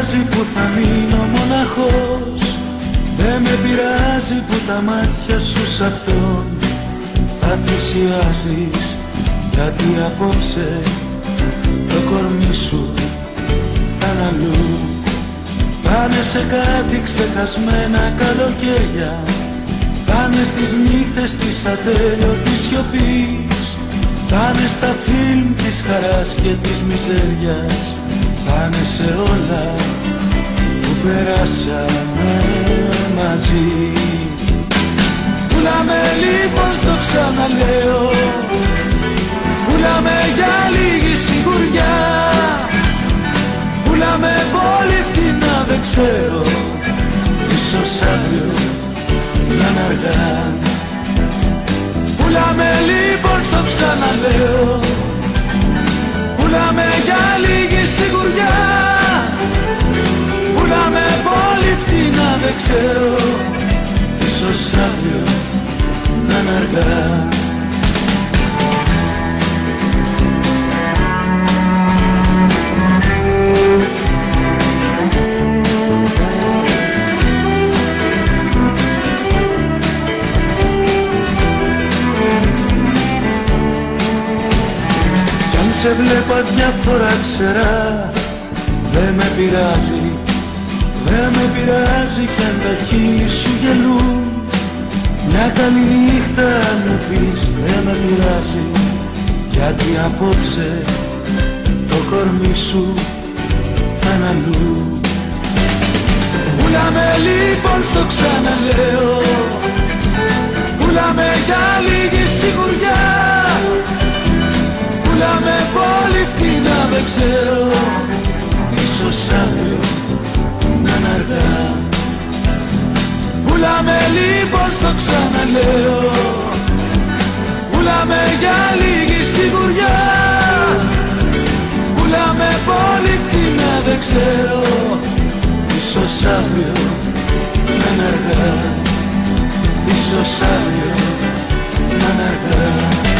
πειράζει που θα μείνω μοναχός, δεν με πειράζει που τα μάτια σου σ' αυτόν θα θυσιάζεις, γιατί απόψε το κορμί σου θα είναι αλλού. Πάνε σε κάτι ξεχασμένα καλοκαίρια, πάνε στις νύχτες της ατέλειωτης σιωπής, πάνε στα φιλμ της χαράς και της μιζέριας, πάνε σε όλα που περάσαμε μαζί. Πουλάμε λοιπόν, στο ξαναλέω, πουλάμε για λίγη σιγουριά, πουλάμε πολύ φτηνά, δεν ξέρω, ίσως αύριο να είναι αργά. Πουλάμε λοιπόν, στο ξαναλέω, πουλάμε για λίγη σιγουριά, πουλάμε πολύ φτηνά, δεν ξέρω, ίσως αύριο να είναι αργά. Σε βλέπω διάφορα ξερά, δεν με πειράζει, δεν με πειράζει κι αν τα χείλη σου γελούν. Μια καλή νύχτα μου πεις, δεν με πειράζει, γιατί απόψε το κορμί σου θα είναι αλλού. Πουλάμε λοιπόν, στο ξαναλέω, πουλάμε για λίγη σιγουριά, πουλάμε πολύ φτηνά, δεν ξέρω, ίσως αύριο να είναι αργά. Πουλάμε λοιπόν, στο ξαναλέω, πουλάμε για λίγη σιγουριά, πουλάμε πολύ φτηνά, δεν ξέρω, ίσως αύριο να είναι αργά, ίσως αύριο να είναι αργά.